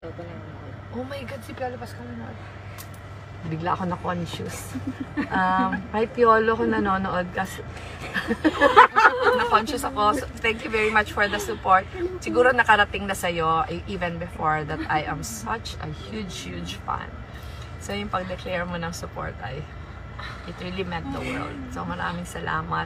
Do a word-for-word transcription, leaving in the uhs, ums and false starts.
Oh my God, si Piolo Pascual nanonood. Bigla ako na-conscious. Um, kay Piolo ko nanonood kasi na-conscious ako. So, thank you very much for the support. Siguro nakarating na sa'yo even before that I am such a huge, huge fan. So yung pag-declare mo ng support ay it really meant the world. So maraming salamat.